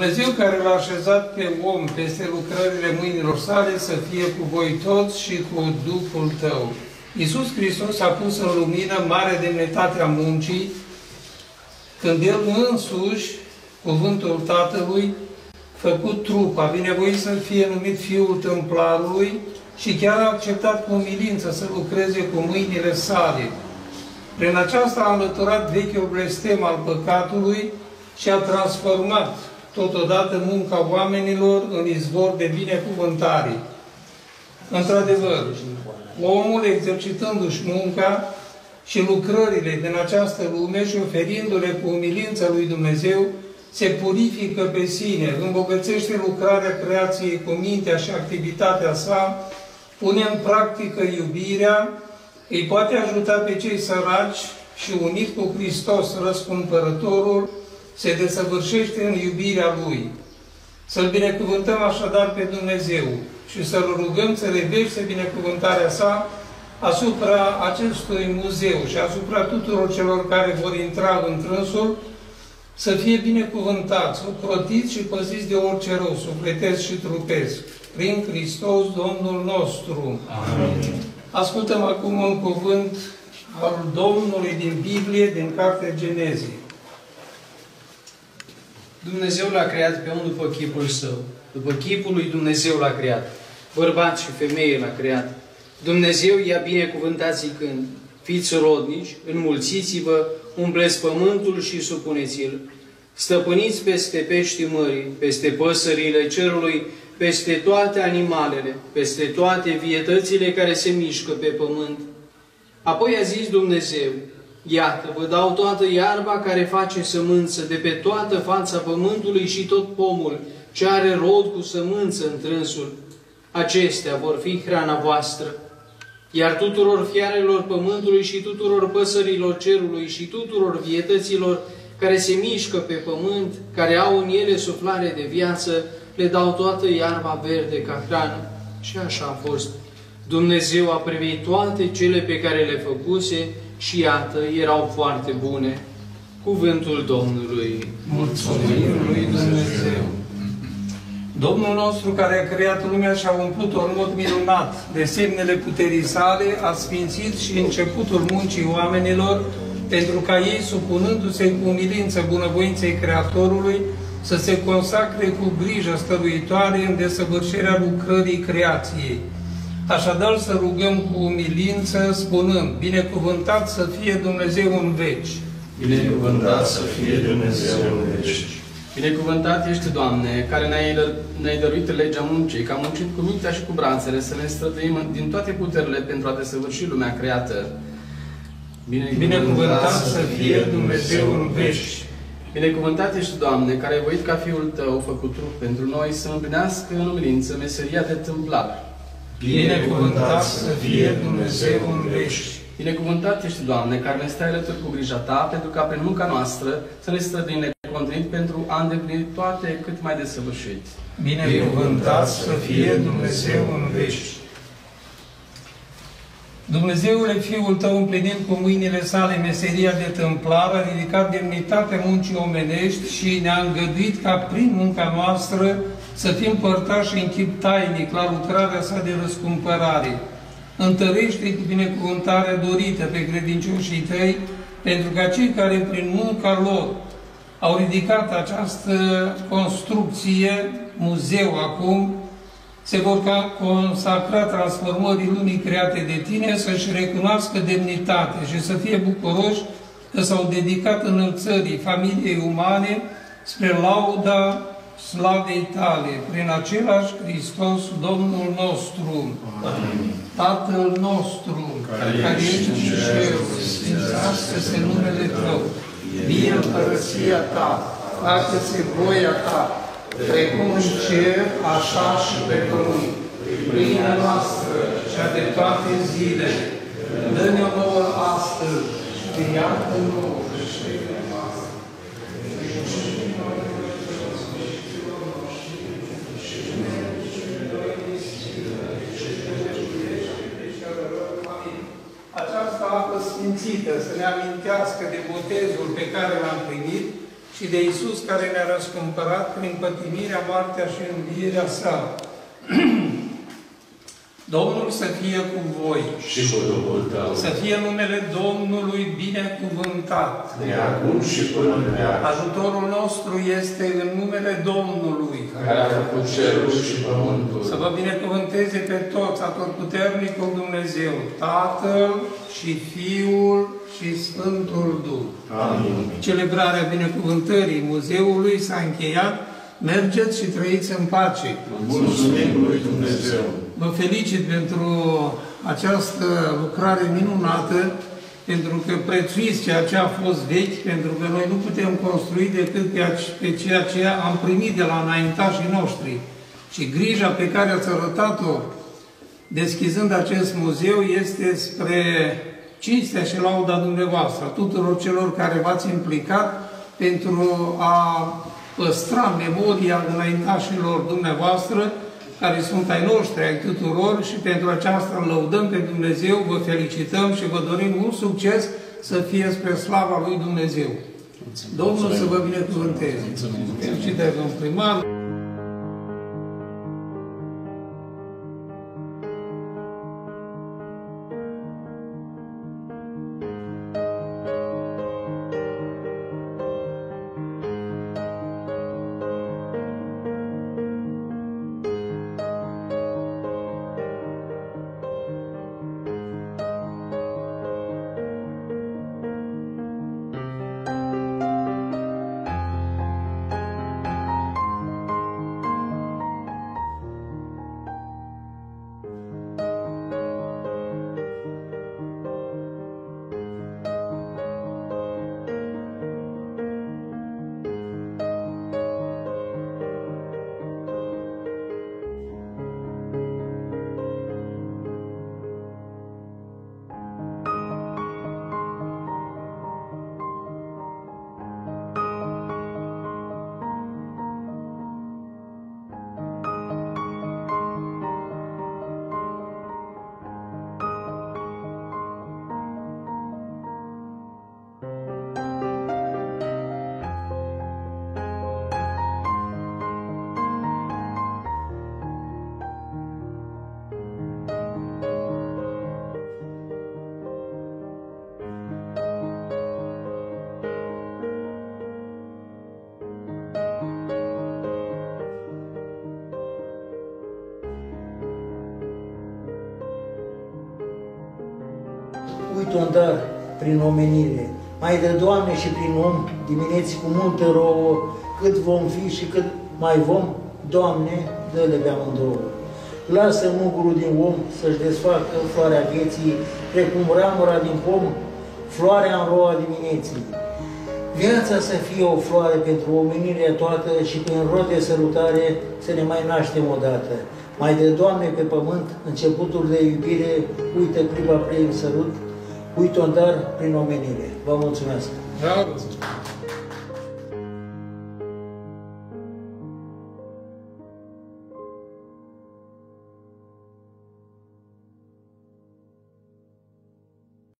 Dumnezeu care l-a așezat pe om peste lucrările mâinilor sale să fie cu voi toți și cu Duhul tău. Iisus Hristos a pus în lumină marea demnitatea muncii, când El însuși, cuvântul Tatălui, făcut trup, a binevoit să fie numit Fiul Tâmplarului și chiar a acceptat cu umilință să lucreze cu mâinile sale. Prin aceasta a înlăturat vechiul blestem al păcatului și a transformat totodată munca oamenilor în izvor de binecuvântare. Într-adevăr, omul, exercitându-și munca și lucrările din această lume și oferindu-le cu umilința lui Dumnezeu, se purifică pe sine, îmbogățește lucrarea creației cu mintea și activitatea sa, pune în practică iubirea, îi poate ajuta pe cei săraci și unit cu Hristos, răscumpărătorul, se desăvârșește în iubirea Lui. Să-L binecuvântăm așadar pe Dumnezeu și să-L rugăm să revește binecuvântarea sa asupra acestui muzeu și asupra tuturor celor care vor intra în trânsul, să fie binecuvântați, ocrotiți și păziți de orice rău, sufletesc și trupesc, prin Hristos Domnul nostru. Amin. Ascultăm acum un cuvânt al Domnului din Biblie, din Cartea Genezii. Dumnezeu l-a creat pe om după chipul său. După chipul lui Dumnezeu l-a creat. Bărbat și femeie l-a creat. Dumnezeu i-a binecuvântat zicând: fiți rodnici, înmulțiți-vă, umpleți pământul și supuneți-l. Stăpâniți peste peștii mării, peste păsările cerului, peste toate animalele, peste toate vietățile care se mișcă pe pământ. Apoi a zis Dumnezeu: iată, vă dau toată iarba care face sămânță de pe toată fața pământului și tot pomul ce are rod cu sămânță întrânsul. Acestea vor fi hrana voastră. Iar tuturor fiarelor pământului și tuturor păsărilor cerului și tuturor vietăților care se mișcă pe pământ, care au în ele suflare de viață, le dau toată iarba verde ca hrană. Și așa a fost. Dumnezeu a privit toate cele pe care le făcuse și iată, erau foarte bune. Cuvântul Domnului. Mulțumim lui Dumnezeu! Domnul nostru, care a creat lumea și a umplut-o în mod minunat de semnele puterii sale, a sfințit și începutul muncii oamenilor, pentru ca ei, supunându-se cu umilință bunăvoinței Creatorului, să se consacre cu grijă stăruitoare în desăvârșirea lucrării creației. Așadar să rugăm cu umilință, spunând: binecuvântat să fie Dumnezeu în veci! Binecuvântat să fie Dumnezeu în veci! Binecuvântat ești, Doamne, care ne-ai dăruit legea muncii, că am muncit cu mintea și cu brațele, să ne străduim din toate puterile pentru a desăvârși lumea creată. Binecuvântat să fie Dumnezeu în veci! Binecuvântat ești, Doamne, care ai voit ca Fiul Tău, făcut trup pentru noi, să împlinească în umilință meseria de tâmplar. Binecuvântat să fie Dumnezeu în veci! Binecuvântat ești, Doamne, care ne stai alături cu grija Ta, pentru ca prin munca noastră să ne străduim necontenit pentru a îndeplini toate cât mai desăvârșit. Binecuvântat să fie Dumnezeu în veci! Dumnezeule, Fiul Tău, împlinind cu mâinile sale meseria de tâmplar, a ridicat demnitatea muncii omenești și ne-a îngăduit ca prin munca noastră să fim părtași în chip tainic la lucrarea sa de răscumpărare. Întărește cu binecuvântarea dorită pe credincioșii Tăi, pentru ca cei care prin munca lor au ridicat această construcție, muzeu acum, se vor consacra transformării lumii create de Tine, să-și recunoască demnitate și să fie bucuroși că s-au dedicat înălțării familiei umane spre lauda slavei Tale, prin același Hristos, Domnul nostru. Amin. Tatăl nostru, care ești în cer, sfințească-se numele Tău, vie împărăția Ta, facă-se voia Ta, precum în cer, așa și pe pământ. Pâinea noastră, cea de toate zilele, dă-ne-o nouă astăzi și iartă nouă greșelile noastre. Această apă sfințită să ne amintească de botezul pe care l-am primit și și de Iisus care ne-a răscumpărat prin pătimirea, moartea și învierea sa. Domnul să fie cu voi și cu Duhul tău, să fie numele Domnului binecuvântat. de acum și până în veac. Ajutorul nostru este în numele Domnului, Care a făcut cerul și pământul. să vă binecuvânteze pe toți Atotputernicul Dumnezeu, Tatăl și Fiul și Sfântul Duh. Amin. Celebrarea binecuvântării muzeului s-a încheiat. Mergeți și trăiți în pace. Mulțumim lui Dumnezeu. Vă felicit pentru această lucrare minunată, pentru că prețuiți ceea ce a fost vechi, pentru că noi nu putem construi decât pe ceea ce am primit de la înaintașii noștri. Și grija pe care ați arătat-o deschizând acest muzeu este spre cinstea și lauda dumneavoastră, tuturor celor care v-ați implicat pentru a păstra memoria înaintașilor dumneavoastră, care sunt ai noștri, ai tuturor, și pentru aceasta îl lăudăm pe Dumnezeu, vă felicităm și vă dorim mult succes să fie spre slava lui Dumnezeu. Domnul să vă binecuvânteze. Felicitări, domnul primar. Uite un dar prin omenire, mai de Doamne și prin om, dimineți cu multă rouă, cât vom fi și cât mai vom, Doamne, dă-le pe amândouă. Lasă mugurul din om să-și desfacă floarea vieții, precum ramura din pom, floarea în roa dimineții. Viața să fie o floare pentru omenirea toată și prin rod de sărutare să ne mai naștem odată. Mai de Doamne pe pământ, începutul de iubire, uită clipa prin sărut, uite un dar prin omenire. Vă mulțumesc! Bravo!